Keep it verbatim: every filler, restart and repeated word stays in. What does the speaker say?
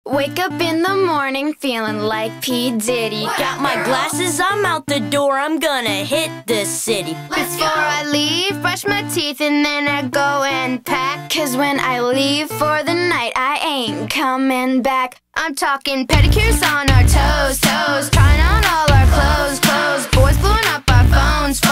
Wake up in the morning feeling like P. Diddy. Got my glasses, I'm out the door, I'm gonna hit the city. Before I leave, brush my teeth and then I go and pack. Cause when I leave for the night, I ain't coming back. I'm talking pedicures on our toes, toes, trying on all our clothes, clothes. Boys blowing up our phones, phones.